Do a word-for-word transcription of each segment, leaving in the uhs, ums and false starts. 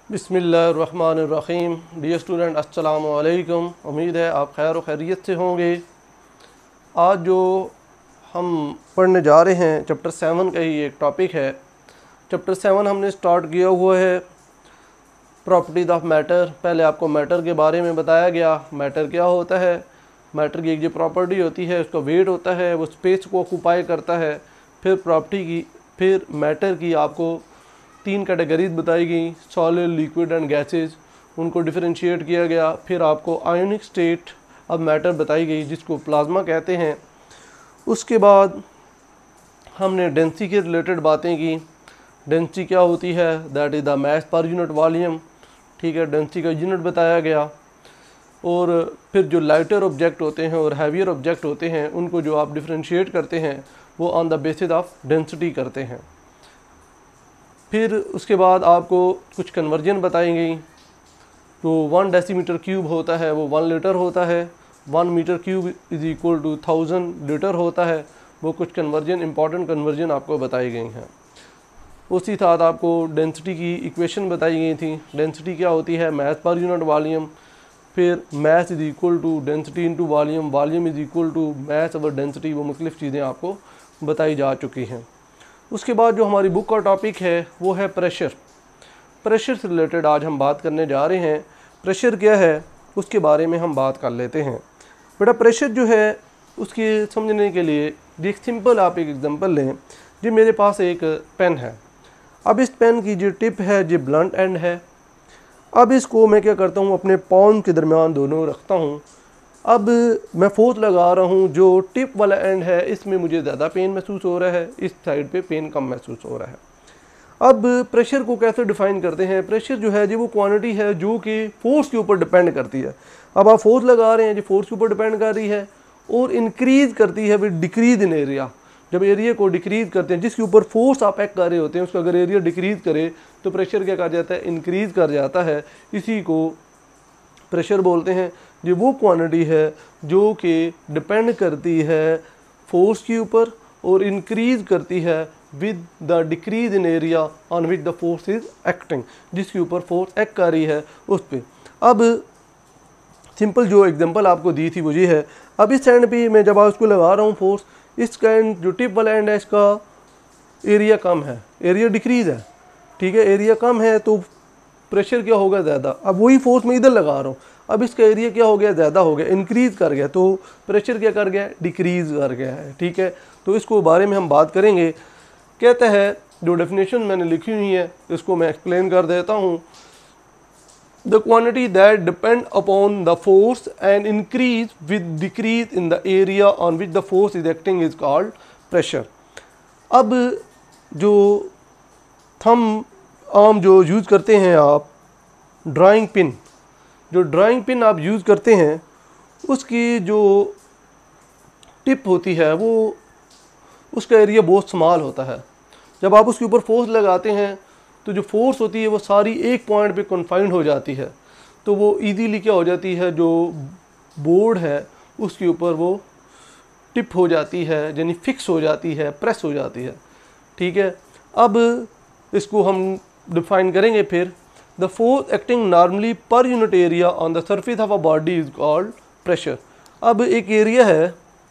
बिस्मिल्लाहिर्रहमानिर्रहीम। Dear student, अस्सलामु अलैकुम। उम्मीद है आप खैर व खैरियत से होंगे। आज जो हम पढ़ने जा रहे हैं चैप्टर सेवन का ही एक टॉपिक है। चैप्टर सेवन हमने स्टार्ट किया हुआ है प्रॉपर्टीज़ ऑफ मैटर। पहले आपको मैटर के बारे में बताया गया, मैटर क्या होता है। मैटर की एक जो प्रॉपर्टी होती है उसका वेट होता है, वो स्पेस को ऑक्यूपाई करता है। फिर प्रॉपर्टी की फिर मैटर की आपको तीन कैटेगरीज बताई गई, सॉलिड, लिक्विड एंड गैसेज। उनको डिफरेंशिएट किया गया। फिर आपको आयोनिक स्टेट ऑफ मैटर बताई गई जिसको प्लाज्मा कहते हैं। उसके बाद हमने डेंसिटी के रिलेटेड बातें की। डेंसिटी क्या होती है, दैट इज़ द मास पर यूनिट वॉल्यूम। ठीक है, डेंसिटी का यूनिट बताया गया। और फिर जो लाइटर ऑब्जेक्ट होते हैं और हैवियर ऑब्जेक्ट होते हैं उनको जो आप डिफरेंशिएट करते हैं वो on the basis of density करते हैं। फिर उसके बाद आपको कुछ कन्वर्जन बताई गई। तो वन डेसीमीटर क्यूब होता है वो वन लीटर होता है। One metre cube is equal to thousand litre होता है। वो कुछ कन्वर्जन, इंपॉर्टेंट कन्वर्जन आपको बताई गई हैं। उसी साथ आपको डेंसिटी की इक्वेशन बताई गई थी। डेंसिटी क्या होती है, मास पर यूनिट वॉल्यूम। फिर mass is equal to density into volume, volume is equal to mass over density. वो मुख्तलिफ़ चीज़ें आपको बताई जा चुकी हैं। उसके बाद जो हमारी बुक का टॉपिक है वो है प्रेशर। प्रेशर से रिलेटेड आज हम बात करने जा रहे हैं। प्रेशर क्या है उसके बारे में हम बात कर लेते हैं। बेटा प्रेशर जो है उसके समझने के लिए एक सिंपल आप एक एग्जांपल लें। जी मेरे पास एक पेन है। अब इस पेन की जो टिप है जो ब्लंट एंड है। अब इसको मैं क्या करता हूँ, अपने पाउंड के दरमियान दोनों रखता हूँ। अब मैं फोर्स लगा रहा हूँ, जो टिप वाला एंड है इसमें मुझे ज़्यादा पेन महसूस हो रहा है, इस साइड पे पेन कम महसूस हो रहा है। अब प्रेशर को कैसे डिफ़ाइन करते हैं। प्रेशर जो है जी वो क्वांटिटी है जो कि फोर्स के ऊपर डिपेंड करती है। अब आप फोर्स लगा रहे हैं जो फोर्स के ऊपर डिपेंड कर रही है और इंक्रीज़ करती है विद डिक्रीज इन एरिया। जब एरिया को डिक्रीज़ करते हैं, जिसके ऊपर फोर्स आप एक्ट कर रहे होते हैं उसका अगर एरिया डिक्रीज़ करे तो प्रेशर क्या कर जाता है, इंक्रीज़ कर जाता है। इसी को प्रेशर बोलते हैं। ये वो क्वांटिटी है जो कि डिपेंड करती है फोर्स के ऊपर और इंक्रीज़ करती है with the decrease in area on which the force is acting. जिसके ऊपर फोर्स एक्ट कर रही है उस पर। अब सिंपल जो एग्जांपल आपको दी थी वो ये है। अब इस एंड पे मैं जब उसको लगा रहा हूँ फोर्स, इसका एंड जो टिप वाला एंड है इसका एरिया कम है, एरिया डिक्रीज है। ठीक है, एरिया कम है तो प्रेशर क्या होगा, ज़्यादा। अब वही फोर्स मैं इधर लगा रहा हूँ, अब इसका एरिया क्या हो गया, ज़्यादा हो गया, इंक्रीज़ कर गया, तो प्रेशर क्या कर गया, डिक्रीज़ कर गया है। ठीक है, तो इसको बारे में हम बात करेंगे। कहता है जो डेफिनेशन मैंने लिखी हुई है इसको मैं एक्सप्लेन कर देता हूँ। The quantity that depend upon the force and increase with decrease in the area on which the force is acting is called pressure. अब जो थम आम जो यूज़ करते हैं आप, ड्राइंग पिन, जो ड्राइंग पिन आप यूज़ करते हैं उसकी जो टिप होती है वो उसका एरिया बहुत स्मॉल होता है। जब आप उसके ऊपर फोर्स लगाते हैं तो जो फोर्स होती है वो सारी एक पॉइंट पे कन्फाइंड हो जाती है। तो वो इजीली क्या हो जाती है, जो बोर्ड है उसके ऊपर वो टिप हो जाती है, यानी फिक्स हो जाती है, प्रेस हो जाती है। ठीक है, अब इसको हम डिफाइन करेंगे। फिर the force acting normally per unit area on the surface of a body is called pressure. अब एक एरिया है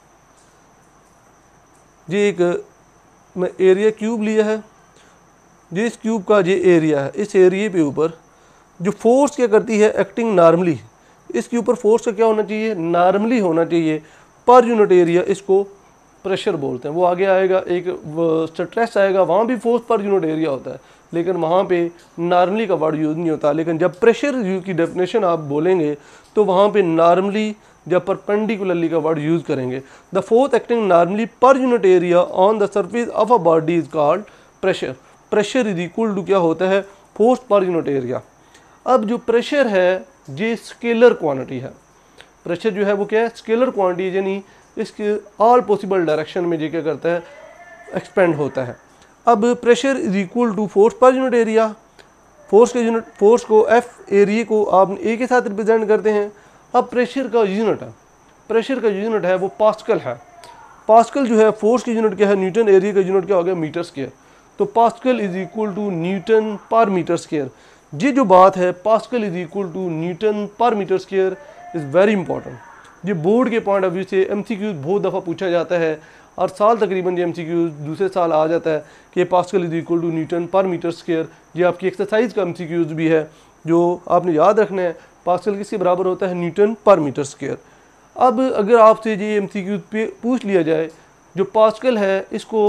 जी, एक मैं एरिया क्यूब लिया है जी, इस क्यूब का ये एरिया है। इस एरिया पे ऊपर जो फोर्स क्या करती है, एक्टिंग नॉर्मली, इसके ऊपर फोर्स का क्या होना चाहिए, नॉर्मली होना चाहिए पर यूनिट एरिया। इसको प्रेशर बोलते हैं। वो आगे आएगा, एक स्ट्रेस आएगा, वहाँ भी फोर्स पर यूनिट एरिया होता है लेकिन वहाँ पे नॉर्मली का वर्ड यूज़ नहीं होता। लेकिन जब प्रेशर की डेफिनेशन आप बोलेंगे तो वहाँ पे नॉर्मली जब परपेंडिकुलरली का वर्ड यूज़ करेंगे। The force acting normally per unit area on the surface of a body is called pressure. Pressure is equal to क्या होता है, फोर्स पर यूनिट एरिया। अब जो प्रेशर है ये स्केलर क्वांटिटी है। प्रेशर जो है वो क्या है, स्केलर क्वांटिटी, यानी इसके ऑल पॉसिबल डायरेक्शन में ये क्या करता है, एक्सपेंड होता है। अब pressure is equal to force per unit area. Force के यूनिट, फोर्स को एफ, एरिया को आप ए के साथ रिप्रेजेंट करते हैं। अब प्रेशर का यूनिट है, प्रेशर का यूनिट है वो पास्कल है। पास्कल जो है फोर्स की यूनिट क्या है, न्यूटन। एरिया का यूनिट क्या हो गया, मीटर स्क्वायर। तो pascal is equal to newton per metre square. ये जो बात है pascal is equal to newton per metre square is very important. ये बोर्ड के पॉइंट ऑफ व्यू से एम सी क्यूज बहुत दफ़ा पूछा जाता है, हर साल तकरीबन ये एम सी क्यूज दूसरे साल आ जाता है कि pascal is equal to newton per metre square. ये आपकी एक्सरसाइज का एम सी क्यूज भी है जो आपने याद रखना है, पास्कल किसके बराबर होता है, न्यूटन पर मीटर स्क्वायर। अब अगर आपसे ये एम सी क्यूज पे पूछ लिया जाए जो पास्कल है इसको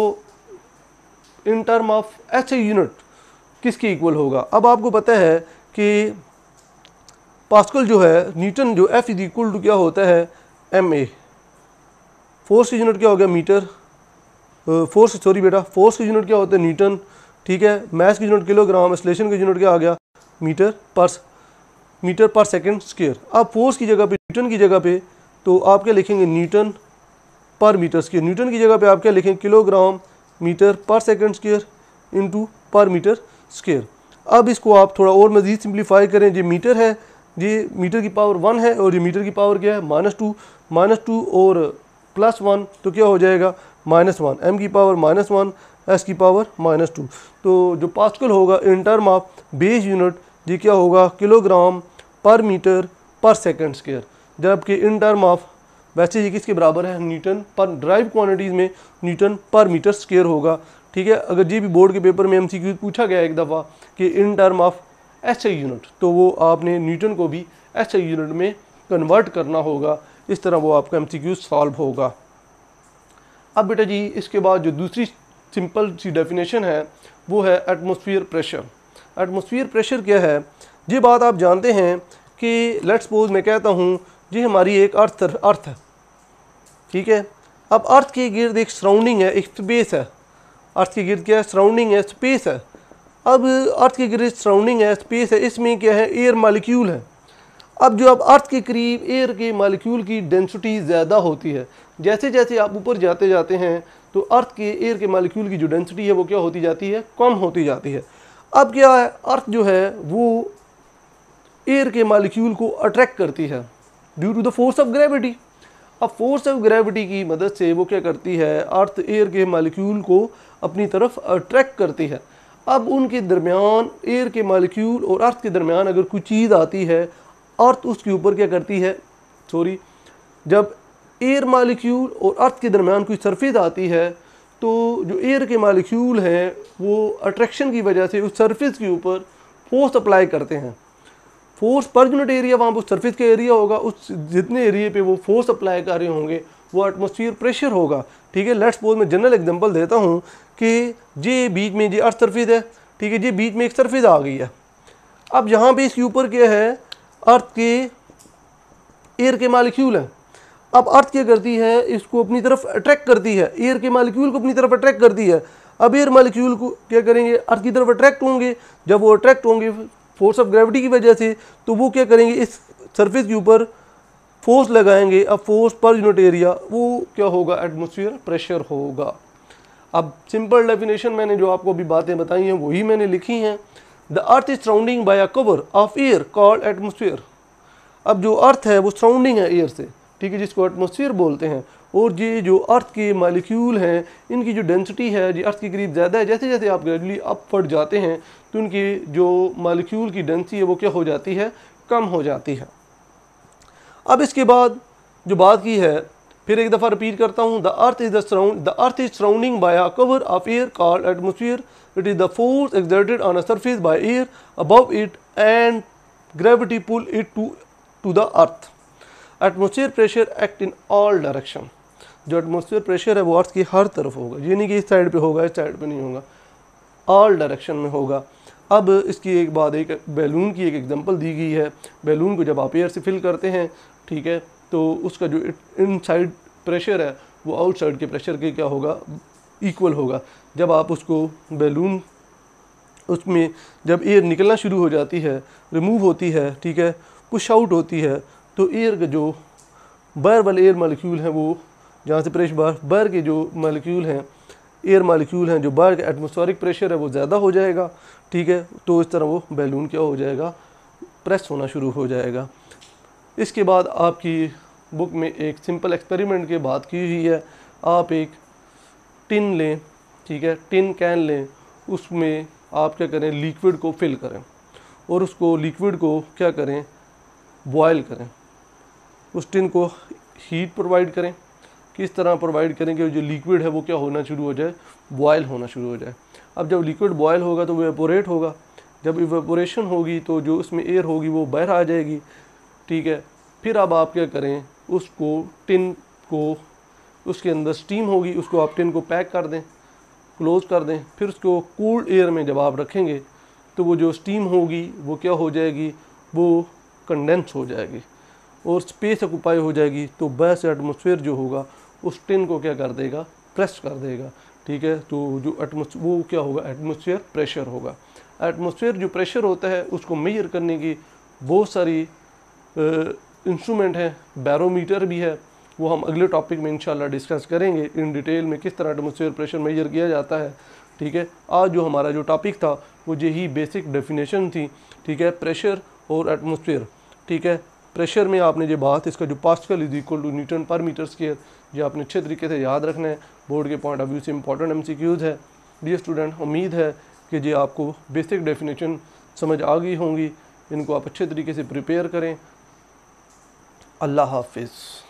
in term of H I unit किसके इक्वल होगा। अब आपको पता है कि पास्कल जो है न्यूटन जो एफ इज इक्वल टू क्या होता है एम ए, फोर्स की यूनिट क्या हो गया मीटर, फोर्स सॉरी बेटा फोर्स की यूनिट क्या होता है न्यूटन, ठीक है, मास की यूनिट किलोग्राम, एक्सेलरेशन की यूनिट क्या आ गया मीटर पर मीटर पर सेकंड स्क्वायर। अब फोर्स की जगह पे न्यूटन की जगह पे तो आप क्या लिखेंगे Newton per metre square, Newton की जगह पे आप क्या लिखेंगे kilogram metre per second square into per metre square. अब इसको आप थोड़ा और मज़ीद सिंप्लीफाई करें, ये मीटर है, ये मीटर की पावर वन है और ये मीटर की पावर क्या है माइनस टू, माइनस टू और प्लस वन तो क्या हो जाएगा माइनस वन, एम की पावर माइनस वन, एस की पावर माइनस टू। तो जो पास्कल होगा in term of base unit ये क्या होगा किलोग्राम पर मीटर पर सेकंड स्क्वायर, जबकि इन टर्म ऑफ वैसे ये किसके बराबर है न्यूटन पर, ड्राइव क्वांटिटीज़ में न्यूटन पर मीटर स्क्वायर होगा, ठीक है। अगर ये भी बोर्ड के पेपर में एमसीक्यू पूछा गया एक दफ़ा कि in term of H I unit तो वो आपने न्यूटन को भी एच आई यूनिट में कन्वर्ट करना होगा, इस तरह वो आपका एमसीक्यू सॉल्व होगा। अब बेटा जी इसके बाद जो दूसरी सिंपल सी डेफिनेशन है वो है एटमॉस्फेयर प्रेशर। एटमॉस्फेयर प्रेशर क्या है, ये बात आप जानते हैं कि लेट्स सपोज मैं कहता हूँ ये हमारी एक अर्थ अर्थ है, ठीक है। अब अर्थ के गिर्द एक सराउंडिंग है, एक स्पेस है, अर्थ के गिर्द क्या है सराउंडिंग है, स्पेस है। अब अर्थ के गिर्द सराउंडिंग है, स्पेस है, इसमें क्या है एयर मालिक्यूल है। अब जो अब अर्थ के करीब एयर के मालिक्यूल की डेंसिटी ज़्यादा होती है, जैसे जैसे आप ऊपर जाते जाते हैं तो अर्थ के एयर के मालिक्यूल की जो डेंसिटी है वो क्या होती जाती है कम होती जाती है। अब क्या है अर्थ जो है वो एयर के मालिक्यूल को अट्रैक्ट करती है due to the force of gravity. अब फोर्स ऑफ ग्रेविटी की मदद से वो क्या करती है अर्थ एयर के मालिक्यूल को अपनी तरफ अट्रैक्ट करती है। अब उनके दरमियान एयर के मालिक्यूल और अर्थ के दरमियान अगर कोई चीज़ आती है अर्थ उसके ऊपर क्या करती है सॉरी जब एयर मालिक्यूल और अर्थ के दरमियान कोई सरफेस आती है तो जो एयर के मालिक्यूल हैं वो अट्रैक्शन की वजह से उस सरफेस के ऊपर फोर्स अप्लाई करते हैं। फोर्स पर यूनिट एरिया वहाँ पर सरफेस का एरिया होगा, उस जितने एरिया पे वो फोर्स अप्लाई कर रहे होंगे वो एटमॉस्फेयर प्रेशर होगा, ठीक है। लेट्स सपोज मैं जनरल एग्जांपल देता हूँ कि ये बीच में ये अर्थ सरफेस है, ठीक है, ये बीच में एक सरफेस आ गई है। अब यहाँ पे इसके ऊपर क्या है अर्थ के एयर के मालिक्यूल हैं। अब अर्थ क्या करती है इसको अपनी तरफ अट्रैक्ट करती है, एयर के मालिक्यूल को अपनी तरफ अट्रैक्ट करती है। अब एयर मालिक्यूल को क्या करेंगे अर्थ की तरफ अट्रैक्ट होंगे, जब वो अट्रैक्ट होंगे फोर्स ऑफ ग्रेविटी की वजह से तो वो क्या करेंगे इस सरफेस के ऊपर फोर्स लगाएंगे। अब फोर्स पर यूनिट एरिया वो क्या होगा एटमॉस्फेयर प्रेशर होगा। अब सिंपल डेफिनेशन मैंने जो आपको अभी बातें बताई हैं वही मैंने लिखी हैं। The earth is surrounding by a cover of air called atmosphere. अब जो अर्थ है वो सराउंडिंग है एयर से, ठीक है, जिसको एटमॉस्फेयर बोलते हैं। और ये जो अर्थ के मालिक्यूल हैं इनकी जो डेंसिटी है ये अर्थ के करीब ज़्यादा है, जैसे जैसे आप ग्रेजुअली अपवर्ड जाते हैं तो उनकी जो मालिक्यूल की डेंसिटी है वो क्या हो जाती है कम हो जाती है। अब इसके बाद जो बात की है फिर एक दफ़ा रिपीट करता हूँ, the earth is the surround the earth is surrounding by a cover of air called atmosphere. It is the force exerted on a surface by air above it and gravity pull it to to the earth. Atmosphere pressure act in all direction. जो atmosphere pressure है वो अर्थ की हर तरफ होगा, ये नहीं कि इस साइड पे होगा इस साइड पे नहीं होगा, ऑल डायरेक्शन में होगा। अब इसकी एक बात एक बैलून की एक एग्जांपल दी गई है। बैलून को जब आप एयर से फिल करते हैं, ठीक है, तो उसका जो इनसाइड प्रेशर है वो आउटसाइड के प्रेशर के क्या होगा इक्वल होगा। जब आप उसको बैलून उसमें जब एयर निकलना शुरू हो जाती है, रिमूव होती है, ठीक है, पुश आउट होती है, तो एयर के जो बाहर वाले एयर मालिक्यूल हैं वो जहाँ से प्रेशर बाहर बाहर के जो मालिक्यूल हैं एयर मालिक्यूल हैं जो बाहर का एटमॉस्फेरिक प्रेशर है वो ज़्यादा हो जाएगा, ठीक है। तो इस तरह वो बैलून क्या हो जाएगा प्रेस होना शुरू हो जाएगा। इसके बाद आपकी बुक में एक सिंपल एक्सपेरिमेंट की बात की हुई है। आप एक टिन लें, ठीक है, टिन कैन लें, उसमें आप क्या करें लिक्विड को फिल करें और उसको लिक्विड को क्या करें, बॉयल करें, उस टिन को हीट प्रोवाइड करें। किस तरह प्रोवाइड करें कि जो लिक्विड है वो क्या होना शुरू हो जाए, बॉयल होना शुरू हो जाए। अब जब लिक्विड बॉयल होगा तो वो इवेपोरेट होगा, जब इवेपोरेशन होगी तो जो उसमें एयर होगी वो बाहर आ जाएगी, ठीक है। फिर अब आप क्या करें, उसको टिन को, उसके अंदर स्टीम होगी, उसको आप टिन को पैक कर दें, क्लोज कर दें। फिर उसको कूल्ड एयर में जब आप रखेंगे तो वो जो स्टीम होगी वो क्या हो जाएगी, वो कंडेंस हो जाएगी और स्पेस ऑक्यूपाई हो जाएगी। तो बस एटमॉस्फेयर जो होगा उस टिन को क्या कर देगा, प्रेस कर देगा, ठीक है। तो जो एटमॉस्फेयर वो क्या होगा, एटमॉस्फेयर प्रेशर होगा। एटमॉस्फेयर जो प्रेशर होता है उसको मेजर करने की बहुत सारी इंस्ट्रूमेंट हैं, बैरोमीटर भी है, वो हम अगले टॉपिक में इंशाल्लाह डिस्कस करेंगे इन डिटेल में किस तरह एटमॉस्फेयर प्रेशर मेजर किया जाता है, ठीक है। आज जो हमारा जो टॉपिक था वो यही बेसिक डेफिनेशन थी, ठीक है, प्रेशर और एटमॉस्फेयर, ठीक है। प्रेशर में आपने जो बात, इसका जो pascal is equal to newton per metre square, ये आपने अच्छे तरीके से याद रखना है, बोर्ड के पॉइंट ऑफ व्यू से इंपॉर्टेंट एमसीक्यूज है। डियर स्टूडेंट, उम्मीद है कि ये आपको बेसिक डेफिनेशन समझ आ गई होंगी, इनको आप अच्छे तरीके से प्रिपेयर करें। अल्लाह हाफिज़।